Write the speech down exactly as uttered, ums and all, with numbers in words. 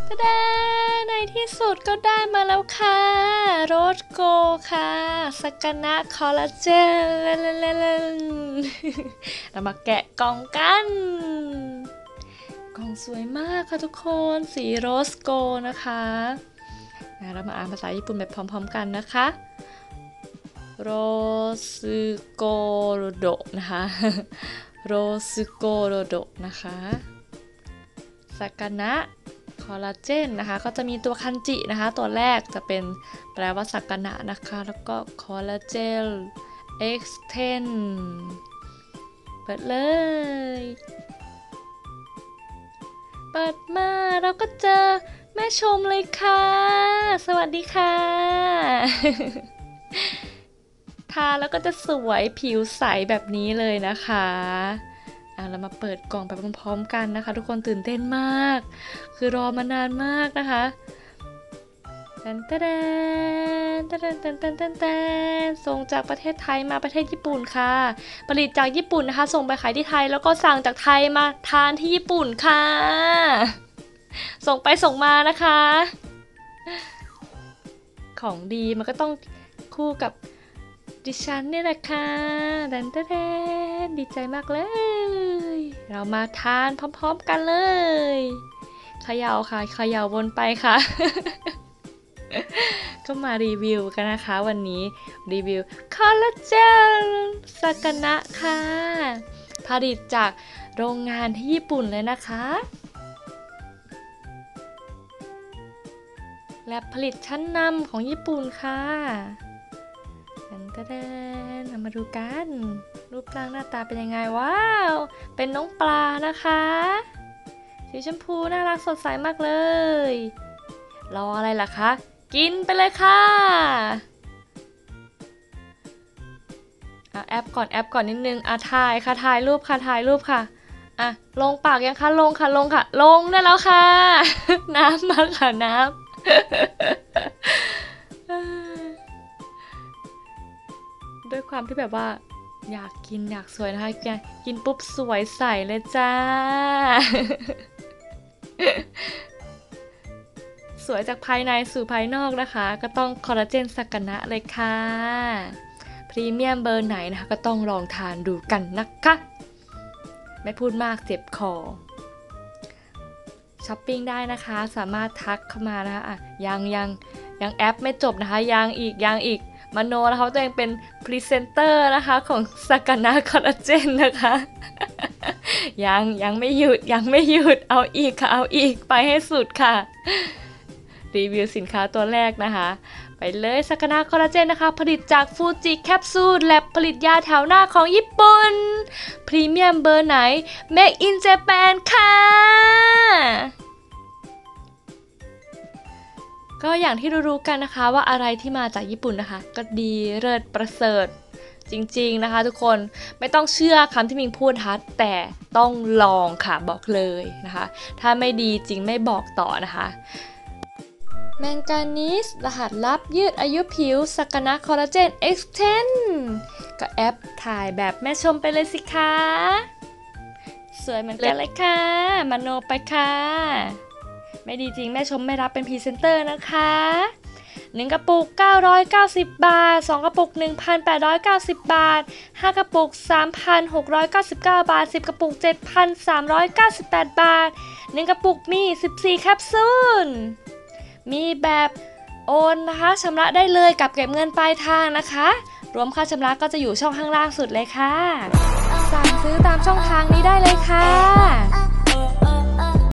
ตะดาในที่สุดก็ได้มาแล้วค่ะโรสโกค่ะสกนะคอลลาเจนเรามาแกะกล่องกันกล่องสวยมากค่ะทุกคนสีโรสโกนะคะเรามาอ่านภาษาญี่ปุ่นแบบพร้อมๆกันนะคะโรสโกโรโดนะคะโรสโกโรโดนะคะสกนะคอลลาเจนนะคะก็จะมีตัวคันจินะคะตัวแรกจะเป็นแปลว่าสักนะนะคะแล้วก็คอลลาเจน เอ็กซ์ เท็น เปิดเลยเปิดมาเราก็เจอแม่ชมเลยค่ะสวัสดีค่ะทาแล้วก็จะสวยผิวใสแบบนี้เลยนะคะอ่ะเรามาเปิดกล่องไปพร้อมๆกันนะคะทุกคนตื่นเต้นมากคือรอมานานมากนะคะแตนแตนแตนแตนแตนแตนแตนส่งจากประเทศไทยมาประเทศญี่ปุ่นค่ะผลิตจากญี่ปุ่นนะคะส่งไปขายที่ไทยแล้วก็สั่งจากไทยมาทานที่ญี่ปุ่นค่ะส่งไปส่งมานะคะของดีมันก็ต้องคู่กับดิฉันนี่แหละค่ะแดนเต้นดีใจมากเลยเรามาทานพร้อมๆกันเลยเขย่าค่ะเขย่าวนไปค่ะก็มารีวิวกันนะคะวันนี้รีวิวคอลลาเจนสกนะค่ะผลิตจากโรงงานที่ญี่ปุ่นเลยนะคะและผลิตชั้นนำของญี่ปุ่นค่ะแดนๆมาดูกันรูปร่างหน้าตาเป็นยังไงว้าวเป็นน้องปลานะคะสีชมพูน่ารักสดใสมากเลยรออะไรล่ะคะกินไปเลยค่ะอ่ะแอปก่อนแอปก่อนนิดนึงอ่ะถ่ายค่ะถ่ายรูปค่ะถ่ายรูปค่ะอ่ะลงปากยังคะลงค่ะลงค่ะลงได้แล้วค่ะ น้ำมาค่ะน้ำ ด้วยความที่แบบว่าอยากกินอยากสวยนะคะกินปุ๊บสวยใสเลยจ้า สวยจากภายในสู่ภายนอกนะคะก็ต้องคอลลาเจนสกนะเลยค่ะพรีเมียมเบอร์ไหนนะคะก็ต้องลองทานดูกันนะคะไม่พูดมากเจ็บคอช้อปปิ้งได้นะคะสามารถทักเข้ามานะคะอ่ะยังยังยังแอปไม่จบนะคะยังอีกยังอีกมโนนะคะตัวเองเป็นพรีเซนเตอร์นะคะของสกนะคอลลาเจนนะคะยังยังไม่หยุดยังไม่หยุดเอาอีกค่ะเอาอีกไปให้สุดค่ะรีวิวสินค้าตัวแรกนะคะไปเลยสกนะคอลลาเจนนะคะผลิตจากฟูจิแคปซูลและผลิตยาแถวหน้าของญี่ปุ่นพรีเมียมเบอร์ไหน Made in Japan ค่ะก็อย่างที่รู้ๆกันนะคะว่าอะไรที่มาจากญี่ปุ่นนะคะก็ดีเลิศประเสริฐจริงๆนะคะทุกคนไม่ต้องเชื่อคำที่มิงพูดนะคะแต่ต้องลองค่ะบอกเลยนะคะถ้าไม่ดีจริงไม่บอกต่อนะคะแมงกานีสรหัสลับยืดอายุผิวสกนะคอลลาเจน เอ็กซ์ เท็น ก็แอปถ่ายแบบแม่ชมไปเลยสิคะสวยเหมือนกันเลยค่ะมโนไปค่ะไม่ดีจริงแม่ชมไม่รับเป็นพรีเซนเตอร์นะคะหนึ่งกระปุกเก้าร้อยเก้าสิบบาทสองกระปุก หนึ่งพันแปดร้อยเก้าสิบ บาทห้ากระปุก สามพันหกร้อยเก้าสิบเก้า บาทสิบกระปุก เจ็ดพันสามร้อยเก้าสิบแปด บาทหนึ่งกระปุกมีสิบสี่แคปซูลมีแบบโอนนะคะชำระได้เลยกับเก็บเงินปลายทางนะคะรวมค่าชำระก็จะอยู่ช่องข้างล่างสุดเลยค่ะสั่งซื้อตามช่องทางนี้ได้เลยค่ะ